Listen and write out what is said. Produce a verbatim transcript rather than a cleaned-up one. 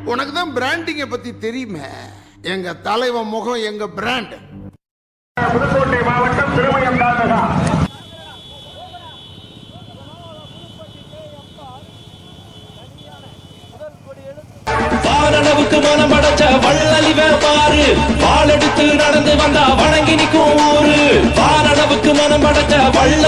உனக்கு தான் பிராண்டிங்கை பத்தி தெரியுமே. எங்க தலைவன் முகம் எங்க பிராண்ட். புதுக்கோட்டை மாவட்டம் திருமயம் தாலுகா வானளவுக்கு மனம் படைச்ச வள்ளலி வேப்பாரு வாளெடுத்து நடந்து வந்தா வணங்கி நிற்கும் ஊரு. வானளவுக்கு மனம் படைச்ச வள்ள